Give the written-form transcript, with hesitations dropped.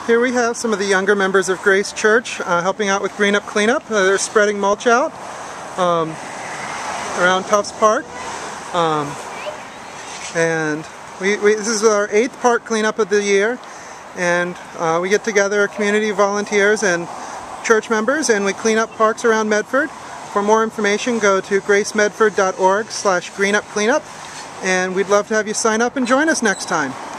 Here we have some of the younger members of Grace Church helping out with GreenUp, CleanUp. They're spreading mulch out around Tufts Park. And this is our 8th park cleanup of the year. And we get together community volunteers and church members and we clean up parks around Medford. For more information, go to gracemedford.org/greenupcleanup. And we'd love to have you sign up and join us next time.